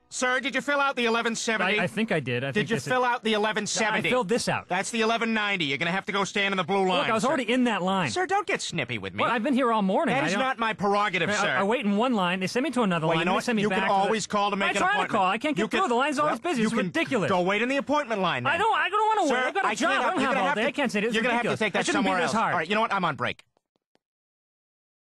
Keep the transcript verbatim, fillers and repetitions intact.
Sir, did you fill out the eleven seventy? I, I think I did. I did think you this fill is... out the eleven seventy? I filled this out. That's the eleven ninety. You're going to have to go stand in the blue line. Look, I was sir. already in that line. Sir, don't get snippy with me. Well, I've been here all morning. That I is don't... not my prerogative, I, sir. I, I wait in one line. They send me to another well, line. you know They what? send me you back can to always the... call to make I an try appointment. to call. I can't get you through. Can... The line's always well, busy. It's you can ridiculous. Go wait in the appointment line, then. I don't, I don't want to Sir, wait. I've got a I job. can't, I don't you're have gonna all have day. to, I can't say this. You're going to have to take I that shouldn't somewhere be else. this hard. All right, you know what? I'm on break.